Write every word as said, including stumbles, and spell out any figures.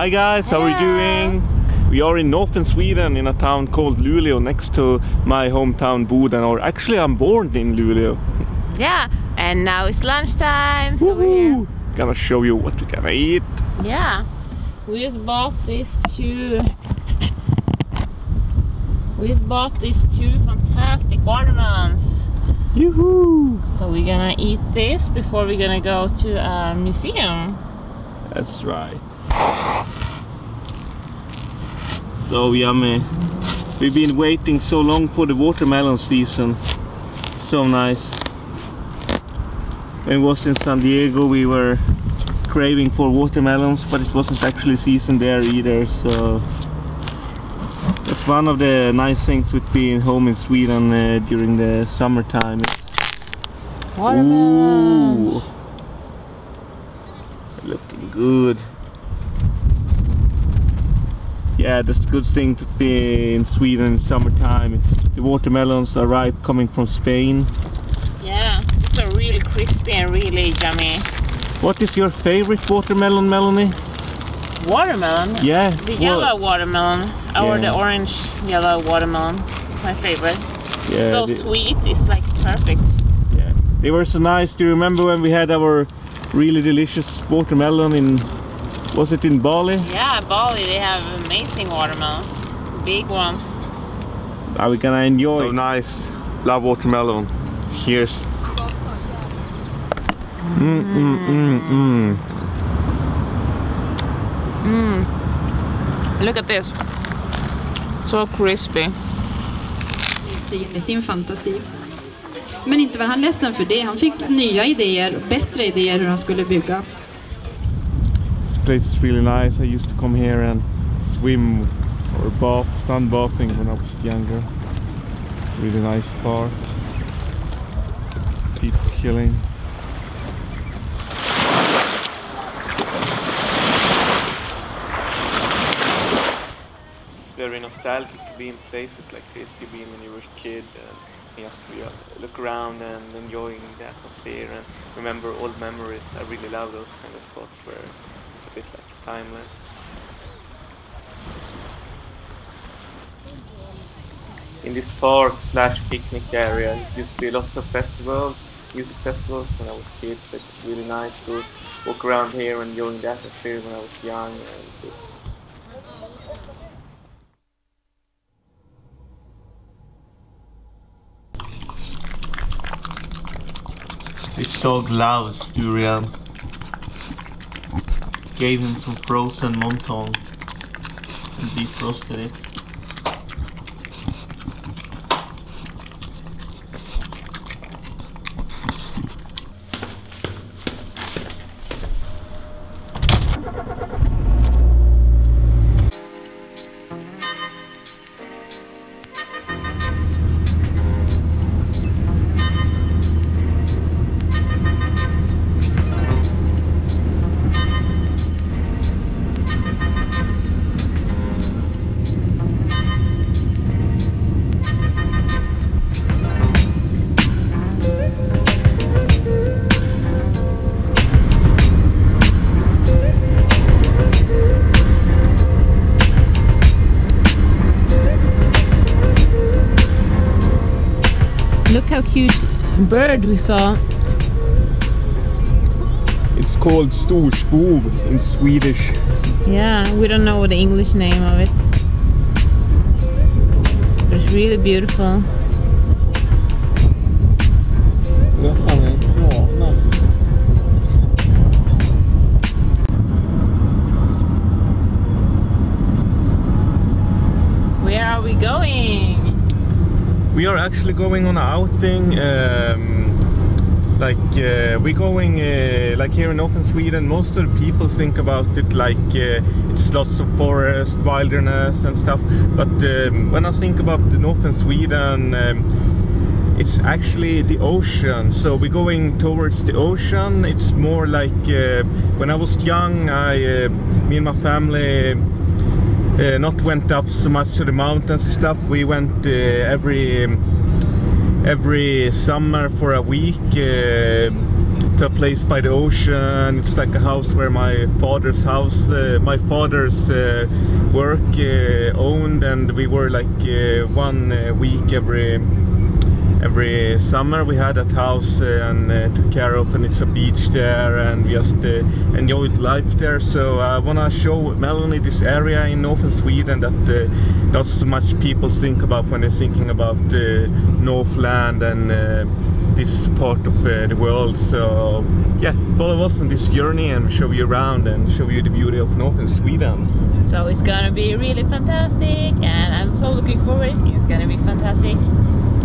Hi guys, how are you doing? We are in northern Sweden in a town called Luleå, next to my hometown Boden, or actually I'm born in Luleå. Yeah, and now it's lunchtime, so we're here. Gonna show you what we're gonna eat. Yeah, we just bought these two we just bought these two fantastic watermelons. Yoo-hoo! So we're gonna eat this before we're gonna go to a museum. That's right. So yummy. We've been waiting so long for the watermelon season. So nice. When it was in San Diego we were craving for watermelons, but it wasn't actually season there either, so that's one of the nice things with being home in Sweden uh, during the summertime. It's Watermelons! Ooh. Looking good. Yeah, that's a good thing to be in Sweden in summertime. It's, the watermelons are ripe coming from Spain. Yeah, it's a really crispy and really yummy. What is your favorite watermelon, Melanie? Watermelon? Yeah. The yellow watermelon, or Yeah. the orange yellow watermelon. My favorite. Yeah, so the, sweet, it's like perfect. Yeah, they were so nice. Do you remember when we had our really delicious watermelon in, was it in Bali? Yeah, Bali, they have amazing watermelons. Big ones. Are we gonna enjoy? So nice. Love watermelon. Here's. Mm, mm, mm, mm. Mm. Look at this. So crispy. Med sin fantasi. Men inte var han ledsen för det. Han fick nya idéer, bättre idéer hur han skulle bygga. This place is really nice. I used to come here and swim or bath, sunbathing when I was younger. Really nice park. People chilling. It's very nostalgic to be in places like this. You've been when you were a kid and just look around and enjoying the atmosphere and remember old memories. I really love those kind of spots where it's a bit like timeless. In this park slash picnic area, there used to be lots of festivals, music festivals when I was a kid, so it's really nice to walk around here and enjoying the atmosphere when I was young. And this dog loves durian. Gave him some frozen monton and defrosted it. Look how cute bird we saw. It's called storspov in Swedish. Yeah, we don't know the English name of it. But it's really beautiful. Where are we going? We are actually going on an outing. Um, like uh, we're going uh, like here in northern Sweden. Most of the people think about it like uh, it's lots of forest, wilderness and stuff. But um, when I think about the northern Sweden, um, it's actually the ocean. So we're going towards the ocean. It's more like uh, when I was young, I, uh, me and my family uh, not went up so much to the mountains and stuff. We went uh, every every summer for a week uh, to a place by the ocean. It's like a house where my father's house, uh, my father's uh, work uh, owned, and we were like uh, one uh, week every every summer we had that house uh, and uh, took care of, and it's a beach there, and we just uh, enjoyed life there. So I wanna show Melanie this area in northern Sweden that uh, not so much people think about when they're thinking about uh, Northland and uh, this part of uh, the world. So yeah, follow us on this journey and show you around and show you the beauty of northern Sweden. So it's gonna be really fantastic, and I'm so looking forward. It's gonna be fantastic.